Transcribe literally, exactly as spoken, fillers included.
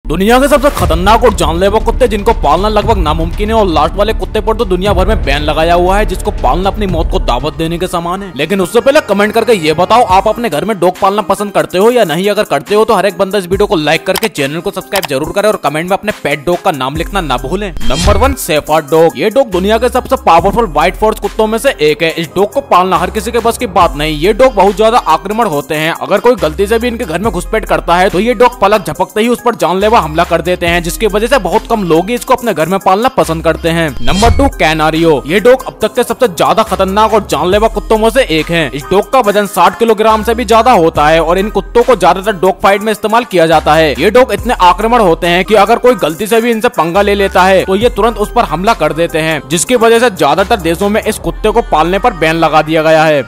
दुनिया के सबसे खतरनाक और जानलेवा कुत्ते जिनको पालना लगभग नामुमकिन है, और लास्ट वाले कुत्ते पर तो दुनिया भर में बैन लगाया हुआ है, जिसको पालना अपनी मौत को दावत देने के समान है। लेकिन उससे पहले कमेंट करके ये बताओ, आप अपने घर में डॉग पालना पसंद करते हो या नहीं? अगर करते हो तो हर एक बंदा इस वीडियो को लाइक करके चैनल को सब्सक्राइब जरूर करे और कमेंट में अपने पेट डॉग का नाम लिखना ना भूलें। Number one, shepherd dog. ये डॉग दुनिया के सबसे पावरफुल व्हाइट फोर्स कुत्तों में से एक है। इस डॉग को पालना हर किसी के बस की बात नहीं। ये डॉग बहुत ज्यादा आक्रमण होते हैं। अगर कोई गलती से भी इनके घर में घुसपैठ करता है तो ये डॉग पलक झपकते ही उस पर जानलेवा हमला कर देते हैं, जिसकी वजह से बहुत कम लोग इसको अपने घर में पालना पसंद करते हैं। Number two, Canario. ये डॉग अब तक के सबसे ज्यादा खतरनाक और जानलेवा कुत्तों में से एक है। इस डॉग का वजन साठ किलोग्राम से भी ज्यादा होता है और इन कुत्तों को ज्यादातर डॉग फाइट में इस्तेमाल किया जाता है। ये डॉग इतने आक्रमण होते हैं कि अगर कोई गलती से भी इनसे पंगा ले लेता है तो ये तुरंत उस पर हमला कर देते हैं, जिसकी वजह से ज्यादातर देशों में इस कुत्ते को पालने पर बैन लगा दिया गया है।